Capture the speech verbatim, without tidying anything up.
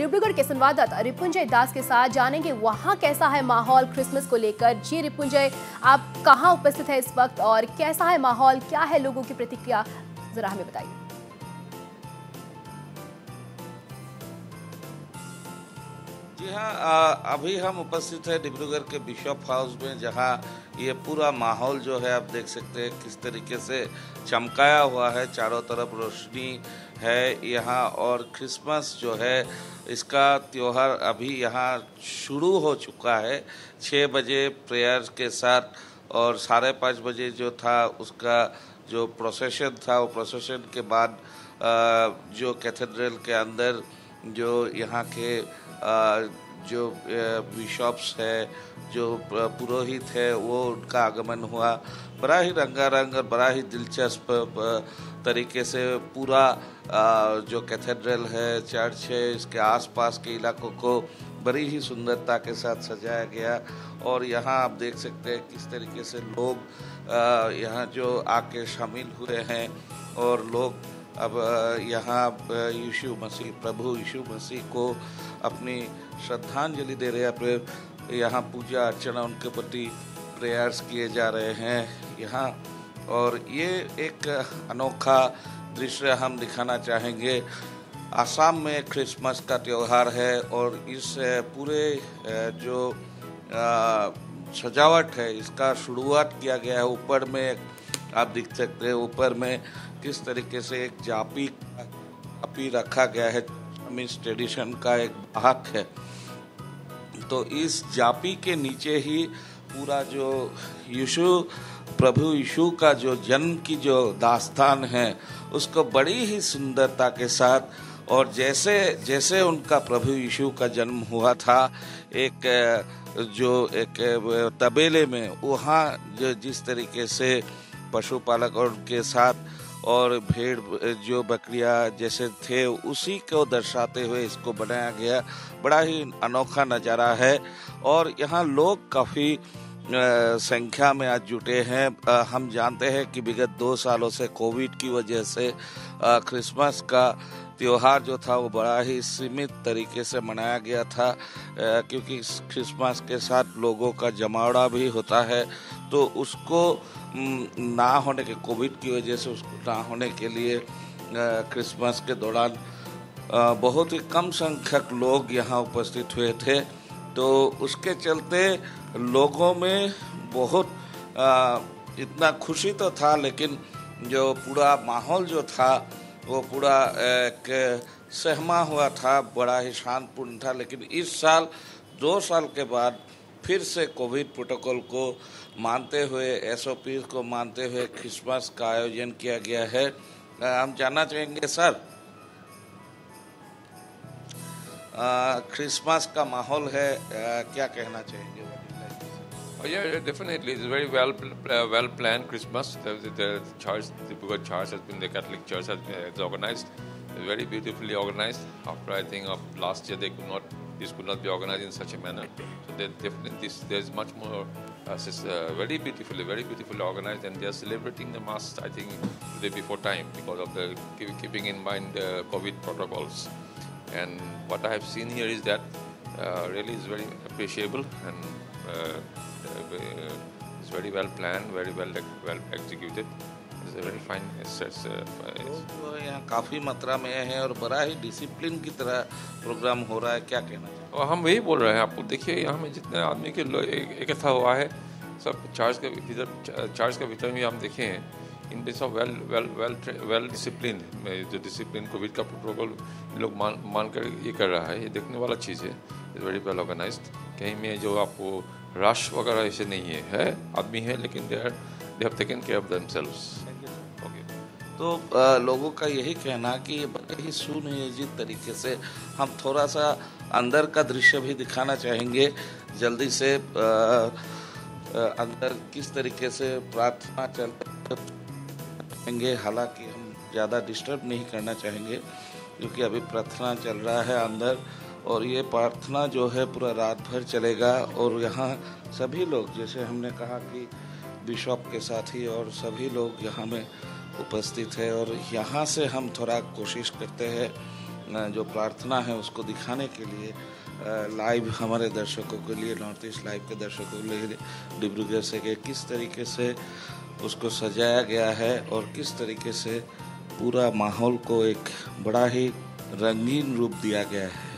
डिब्रूगढ़ के संवाददाता रिपुंजय दास के साथ जानेंगे वहां कैसा है माहौल क्रिसमस को लेकर। जी रिपुंजय, आप कहां उपस्थित है इस वक्त और कैसा है माहौल, क्या है लोगों की प्रतिक्रिया, जरा हमें बताइए। जी हाँ, अभी हम उपस्थित हैं डिब्रूगढ़ के बिशप हाउस में, जहाँ ये पूरा माहौल जो है आप देख सकते हैं किस तरीके से चमकाया हुआ है। चारों तरफ रोशनी है यहाँ और क्रिसमस जो है इसका त्योहार अभी यहाँ शुरू हो चुका है। छः बजे प्रेयर के साथ और साढ़े पाँच बजे जो था उसका जो प्रोसेशन था, वो प्रोसेशन के बाद जो कैथेड्रल के अंदर जो यहाँ के जो बिशॉप्स है, जो पुरोहित है, वो उनका आगमन हुआ। बड़ा ही रंगारंग और बड़ा ही दिलचस्प तरीके से पूरा जो कैथेड्रल है, चर्च है, इसके आसपास के इलाकों को बड़ी ही सुंदरता के साथ सजाया गया। और यहाँ आप देख सकते हैं किस तरीके से लोग यहाँ जो आके शामिल हुए हैं और लोग अब यहाँ यीशु मसीह, प्रभु यीशु मसीह को अपनी श्रद्धांजलि दे रहे हैं। अपने यहाँ पूजा अर्चना उनके प्रति प्रेयर्स किए जा रहे हैं यहाँ। और ये एक अनोखा दृश्य हम दिखाना चाहेंगे। आसाम में क्रिसमस का त्यौहार है और इस पूरे जो सजावट है इसका शुरुआत किया गया है। ऊपर में आप देख सकते हैं, ऊपर में किस तरीके से एक जापी जापी रखा गया है। मिस ट्रेडिशन का एक भाग है। तो इस जापी के नीचे ही पूरा जो यीशु, प्रभु यीशु का जो जन्म की जो दास्तान है उसको बड़ी ही सुंदरता के साथ, और जैसे जैसे उनका प्रभु यीशु का जन्म हुआ था, एक जो एक तबेले में वहाँ जो जिस तरीके से पशुपालक और उनके साथ और भेड़ जो बकरियां जैसे थे उसी को दर्शाते हुए इसको बनाया गया। बड़ा ही अनोखा नज़ारा है और यहाँ लोग काफ़ी संख्या में आज जुटे हैं। आ, हम जानते हैं कि विगत दो सालों से कोविड की वजह से आ, क्रिसमस का त्योहार जो था वो बड़ा ही सीमित तरीके से मनाया गया था, आ, क्योंकि क्रिसमस के साथ लोगों का जमावड़ा भी होता है। तो उसको ना होने के, कोविड की वजह से उसको ना होने के लिए क्रिसमस के दौरान बहुत ही कम संख्यक लोग यहाँ उपस्थित हुए थे। तो उसके चलते लोगों में बहुत आ, इतना खुशी तो था, लेकिन जो पूरा माहौल जो था वो पूरा एक सहमा हुआ था, बड़ा ही शांतपूर्ण था। लेकिन इस साल दो साल के बाद फिर से कोविड प्रोटोकॉल को मानते हुए, एसओपी को मानते हुए क्रिसमस का आयोजन किया गया है। हम जानना चाहेंगे सर, क्रिसमस का माहौल है, आ, क्या कहना चाहेंगे? Oh, yeah, definitely. It's very well uh, well planned Christmas. The, the, the church, the Buddha church has been, the Catholic church has been it's organized. It's very beautifully organized. After I think of last year, they could not, this could not be organized in such a manner. So they definitely, this, there's much more, uh, uh, very beautifully, very beautifully organized, and they are celebrating the Mass, I think, today before time because of the keeping in mind the COVID protocols. And what I have seen here is that uh, really is very appreciable and. Uh, It's very well planned, very well well executed. It's a very fine. It's, it's, uh, it's तो यहाँ काफ़ी मात्रा में है और बड़ा ही discipline की तरह प्रोग्राम हो रहा है, क्या कहना चाहिए? और हम वही बोल रहे हैं आपको। देखिए यहाँ में जितने आदमी के इकट्ठा हुआ है, सब चर्च के भीतर, चर्च के भीतर भी हम देखे हैं, इन पे सब well well well well discipline, जो डिसिप्लिन कोविड का प्रोटोकॉल लोग मान मान कर ये कर रहा है, ये देखने वाला चीज़ है। It's very well organised. कहीं में जो आपको रश वगैरह ऐसे नहीं है, है आदमी है, लेकिन they are they have taken care of themselves. Okay, तो आ, लोगों का यही कहना कि ये बड़े ही सुनियोजित तरीके से, हम थोड़ा सा अंदर का दृश्य भी दिखाना चाहेंगे जल्दी से। आ, आ, अंदर किस तरीके से प्रार्थना चलेंगे, हालांकि हम ज़्यादा डिस्टर्ब नहीं करना चाहेंगे क्योंकि अभी प्रार्थना चल रहा है अंदर, और ये प्रार्थना जो है पूरा रात भर चलेगा। और यहाँ सभी लोग, जैसे हमने कहा कि बिशप के साथ ही और सभी लोग यहाँ में उपस्थित है। और यहाँ से हम थोड़ा कोशिश करते हैं जो प्रार्थना है उसको दिखाने के लिए लाइव हमारे दर्शकों के लिए, नॉर्थ ईस्ट लाइव के दर्शकों के लिए डिब्रूगढ़ से कि किस तरीके से उसको सजाया गया है और किस तरीके से पूरा माहौल को एक बड़ा ही रंगीन रूप दिया गया है।